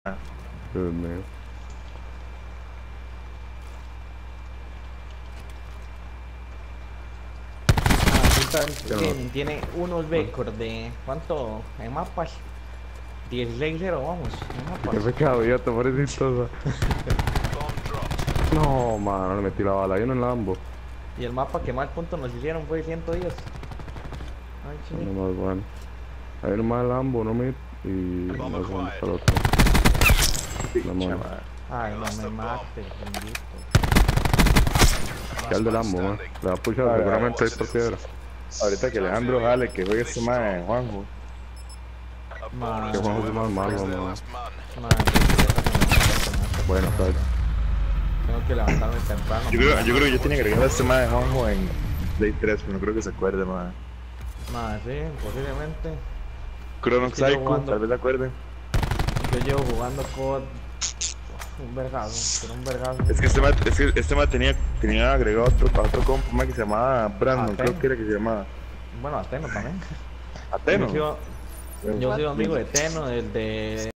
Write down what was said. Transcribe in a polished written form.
Dios mío. Tiene unos récords de ¿cuánto? En mapas 16-0, vamos, en Qué mapas. pecado, ya te pareces chistosa. No, mano, le metí la bala. Hay uno en Lambo. Y el mapa que más puntos nos hicieron fue 110. Ay, chile. Uno más bueno. Hay uno más en Lambo, no me. Y no sé dónde está el otro. La mano. Ay, no me mate, bendito. Ya el de Lambo, man. Le va a puchar seguramente ahí por piedra. Ahorita que Alejandro jale, que juegue este mae Juanjo. Man, Que Juanjo es más malo, man. man, Bueno, pues. tengo que levantarme temprano. Yo creo que yo tenía que agregar a este mae Juanjo en Play 3, pero no creo que se acuerde, mae. Man, sí, posiblemente. Chrono Es que yo Psycho, jugando- tal vez se acuerden. Yo llevo jugando COD un vergazo, pero un vergazo. Es que este mae tenía agregado a otro compa mae que se llamaba Brandon, Ateno. creo que era que se llamaba. Bueno, Ateno también. Ateno. Yo soy amigo de Teno, del de